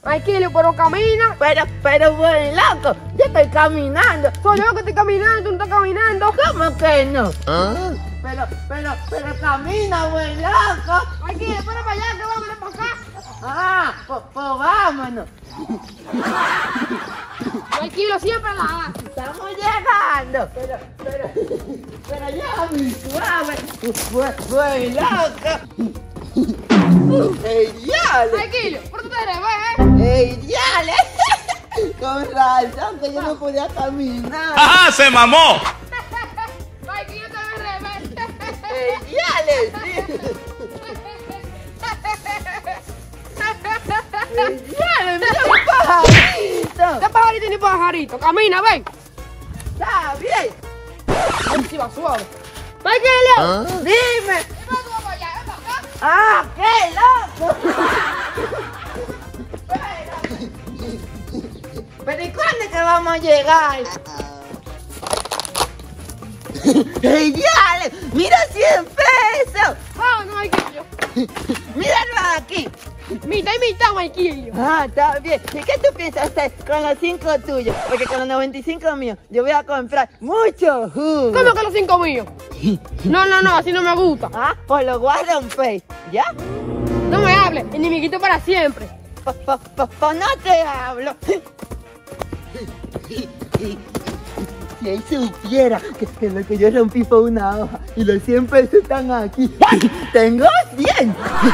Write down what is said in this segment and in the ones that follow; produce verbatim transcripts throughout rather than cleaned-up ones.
Maikilio, pero camina. Pero, pero, buen loco, yo estoy caminando. Soy yo que estoy caminando, tú no estás caminando. ¿Cómo que no? ¿Ah? Pero, pero, pero camina, buen loco. Maikilio, para para allá, que vámonos para acá. Ah, pues, pues vámonos. Maikilio, siempre la da. Estamos llegando. Pero, pero, pero ya mi suave. Buen, buen loco. ¡Ey, diale! Maikilio, pero tú te revés, ¿eh? ¡Ey, diale! Con razón que yo no podía caminar. ¡Ajá! ¡Se mamó! Maikilio, te revés. ¡Ey, diale! Sí. ¡Ey, diale! ¡Mira un pajarito! ¿Qué pajarito ni pajarito? Camina, ven. ¡Está bien! Ahí sí va suave. Maikilio. ¿Ah? ¡Dime! ¿Qué pasa para allá? Ven para acá. ¡Ah, qué loco! ¿Pero y cuándo es que vamos a llegar? ¡Ey, diale! ¡Mira cien pesos! Vámonos, Maikilio. ¡Míralo aquí! Mitad y mitad, Maikilio. Ah, está bien. ¿Y qué tú piensas hacer con los cinco tuyos? Porque con los noventa y cinco míos yo voy a comprar mucho jugo. ¿Cómo que los cinco míos? No, no, no, así no me gusta. Ah, pues lo guardo en Face, ¿ya? No me hables, enemiguito para siempre. Pues po, po, po, no te hablo. Si él supiera que, que lo que yo rompí fue una hoja y los cien pesos están aquí. ¡Tengo cien!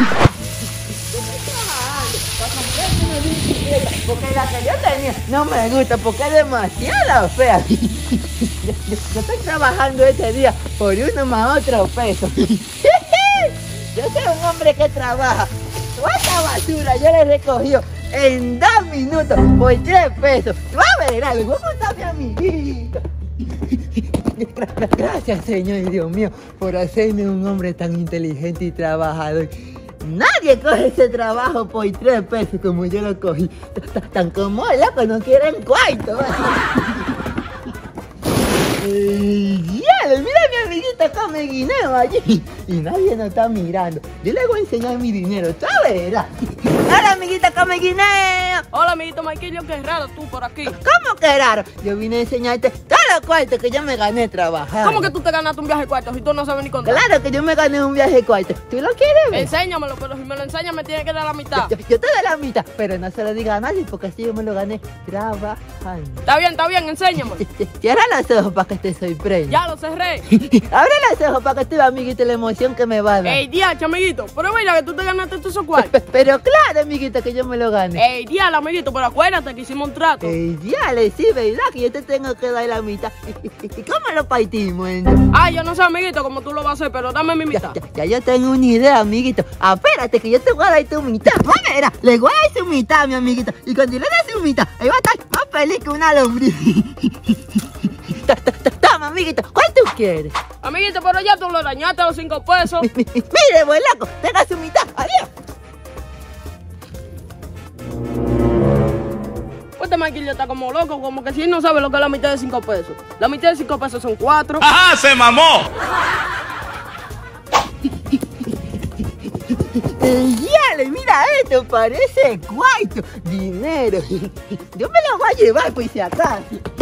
Porque la que yo tenía no me gusta porque es demasiado fea. Yo, yo- yo estoy trabajando este día por uno más otro peso. Yo soy un hombre que trabaja. ¿Cuánta basura yo le recogió en dos minutos por tres pesos? Va a ver algo, ¿cómo está mi amiguito? Gracias, Señor Dios mío, por hacerme un hombre tan inteligente y trabajador. Nadie coge ese trabajo por tres pesos como yo lo cogí. T- t- Tan como el loco no quieren cuarto. ¡Ey, diablo! Mira a mi amiguita come guineo allí. Y nadie nos está mirando. Yo le voy a enseñar mi dinero, ¿tú verás? ¡Hola, amiguita come guineo! Hola, amiguito Maikilio, qué raro tú por aquí. ¿Cómo que raro? Yo vine a enseñarte todos los cuartos que yo me gané trabajando. ¿Cómo que tú te ganaste un viaje cuarto si tú no sabes ni contar? Claro que yo me gané un viaje cuarto. ¿Tú lo quieres ver? Enséñamelo, pero si me lo enseñas me tienes que dar la mitad. Yo, yo te doy la mitad, pero no se lo diga a nadie porque así yo me lo gané trabajando. Está bien, está bien, enséñamelo. Cierra los ojos para que te sorprenda. Ya lo cerré. Abre los ojos para que tú veas, amiguito, la emoción que me va a dar. Ey, diache, amiguito, pero mira que tú te ganaste todos esos cuartos. Pe- Pero claro, amiguito, que yo me lo gané. Ey, diale, amiguito, pero acuérdate que hicimos un trato. Ey, diale, sí, ¿verdad? Que yo te tengo que dar la mitad. ¿Y, y- y cómo lo partimos, entonces? Ah, yo no sé, amiguito, cómo tú lo vas a hacer, pero dame mi Ya, mitad. ya, ya yo tengo una idea, amiguito. Espérate que yo te voy a dar tu mitad. Va a ver, le voy a dar su mitad, mi amiguito. Y cuando le des su mitad, ahí va a estar más feliz que una lombriz. Ta- ta- ta- Toma, amiguito, ¿cuál tú quieres? Amiguito, pero ya tú lo dañaste a los cinco pesos. Mi- mi- mi- Mire, buen loco, tenga su mitad. Adiós. Este Maikilio está como loco, como que si él no sabe lo que es la mitad de cinco pesos. La mitad de cinco pesos son cuatro. ¡Ajá! ¡Se mamó! ¡Ey, diale, mira esto! Parece cuarto, dinero. Yo me lo voy a llevar por si acaso.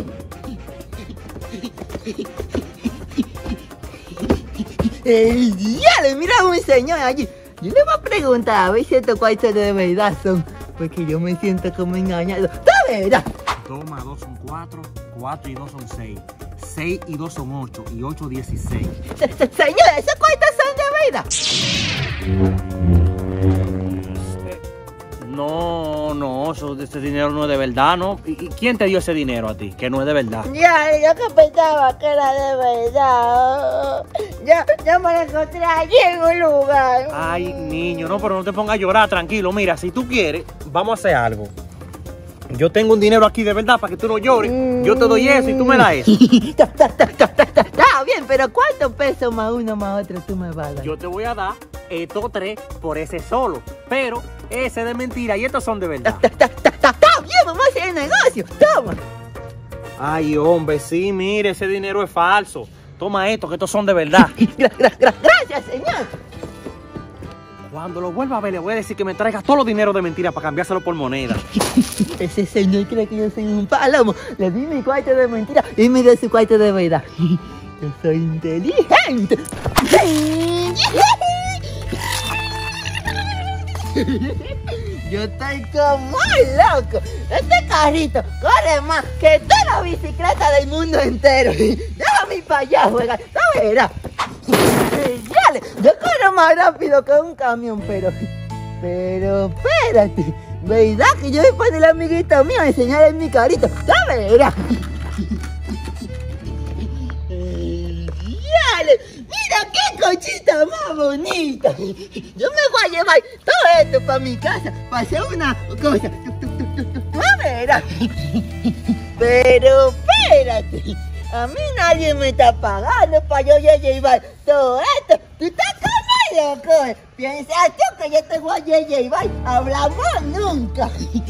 ¡Ey, diale, mira un señor allí! Yo le voy a preguntar a ver si estos cuartos de verdad son, porque yo me siento como engañado. ¡Tú verás! dos más dos son cuatro, cuatro y dos son seis, seis y dos son ocho y ocho dieciséis. Se- se- Señor, ¿esos cuartos son de verdad? No, no, eso, ese dinero no es de verdad, ¿no? ¿Y, y quién te dio ese dinero a ti? Que no es de verdad. Ya, yo que pensaba que era de verdad. Ya, ya me lo encontré allí en un lugar. Ay, niño, no, pero no te pongas a llorar, tranquilo. Mira, si tú quieres, vamos a hacer algo. Yo tengo un dinero aquí de verdad para que tú no llores. Yo te doy eso y tú me das eso. Está, está, está, está, está, está, está bien, pero ¿cuántos pesos más uno más otro tú me vas a dar? Yo te voy a dar estos tres por ese solo. Pero ese de mentira y estos son de verdad. Está, está, está, está, está bien, vamos a hacer el negocio. Toma. Ay, hombre, sí, mire, ese dinero es falso. Toma esto, que estos son de verdad. Gra- gra- gra- Gracias, señor. Cuando lo vuelva a ver, le voy a decir que me traiga todos los dineros de mentira para cambiárselo por moneda. Ese señor cree que yo soy un palomo. Le di mi cuarto de mentira y me dio su cuarto de verdad. Yo soy inteligente. Yo estoy como loco. Este carrito corre más que toda la bicicleta del mundo entero. Déjame para allá, juega. No verás. Dale, yo corro más rápido que un camión, pero... Pero espérate. ¿Verdad que yo voy para el amiguito mío a enseñarle mi carrito? No verás. Dale, mira qué cochita más bonita. Yo me voy a llevar todo esto para mi casa para hacer una cosa. No verás. Pero espérate. A mí nadie me está pagando para yo llevar todo esto. Tú estás como loco. ¿Eh? Piensas tú que yo te voy a llevar. Hablamos nunca.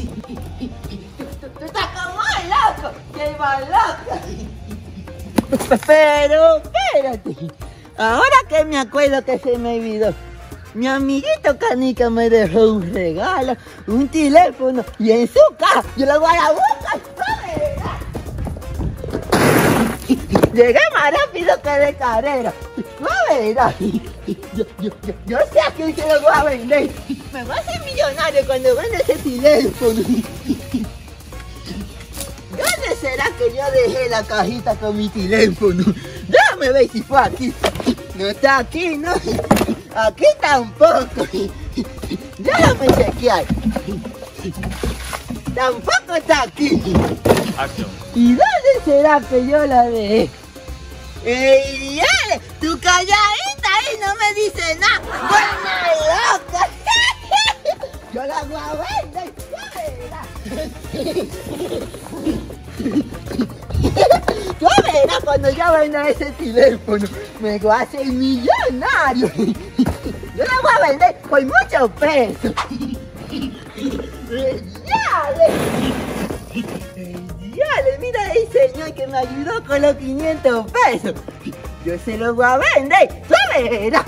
Tú estás como loco. Lleva loca. Pero espérate. Ahora que me acuerdo que se me olvidó. Mi amiguito Canica me dejó un regalo, un teléfono y en su casa yo lo voy a buscar. Llegué más rápido que de carrera. No verás. Yo, yo, yo, yo sé a quién se lo voy a vender. Me voy a hacer millonario cuando venda ese teléfono. ¿Dónde será que yo dejé la cajita con mi teléfono? Déjame ver si fue aquí. No está aquí, ¿no? Aquí tampoco. Déjame chequear. Tampoco está aquí. Acción. ¿Y dónde será que yo la dejé? ¡Ey, dale! ¡Tu calladita ahí no me dice nada! ¡Buena loca! ¡Yo la voy a vender! ¡Tú verás cuando yo venda ese teléfono! ¡Me voy a hacer millonario! ¡Yo la voy a vender por muchos pesos! ¡Dale! ¡Dale! Mira ahí, señor, que me ayudó con los quinientos pesos. Yo se los voy a vender. ¡Tú verás!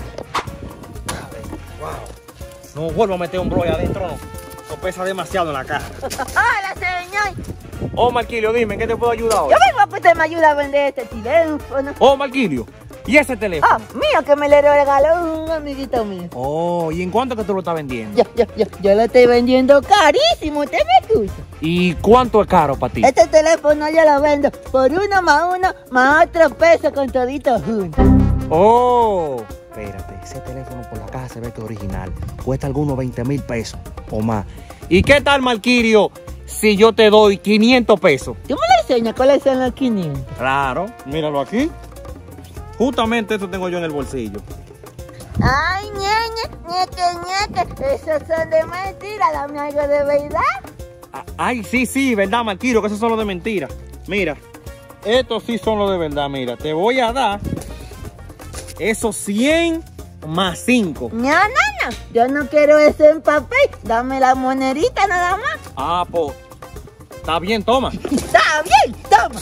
Wow. No vuelvo a meter un bro ahí adentro, no. Eso pesa demasiado en la caja. ¡Hola, señor! Oh, Marquilio, dime, ¿en qué te puedo ayudar hoy? Yo vengo que usted me ayuda a vender este teléfono. Oh, Marquilio, ¿y ese teléfono? Ah, mío, que me le regaló un amiguito mío. Oh, ¿y en cuánto que tú lo estás vendiendo? Yo, yo, yo, yo lo estoy vendiendo carísimo, ¿usted me escucha? ¿Y cuánto es caro para ti? Este teléfono yo lo vendo por uno más uno más otro peso con todito juntos. Oh, espérate, ese teléfono por la caja se ve que es original. Cuesta algunos veinte mil pesos o más. ¿Y qué tal, Marquilio, si yo te doy quinientos pesos? ¿Tú me lo enseñas cuáles son los quinientos? Claro, míralo aquí. Justamente esto tengo yo en el bolsillo. Ay, ñeñe, ñeque, ñeque, esos son de mentira, dame algo de verdad. Ah, ay, sí, sí, verdad, Marquilio, que esos son los de mentira. Mira, estos sí son los de verdad, mira. Te voy a dar esos cien más cinco. No, no, no, yo no quiero eso en papel, dame la monedita nada más. Ah, pues, está bien, toma. Está bien, toma.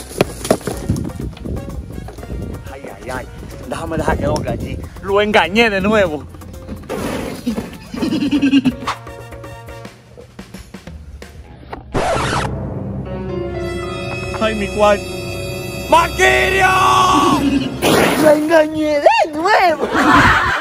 Ay, ay, ay, déjame dejar que doble allí. Lo engañé de nuevo. Ay, mi cuarto. ¡Marquilio! Lo engañé de nuevo.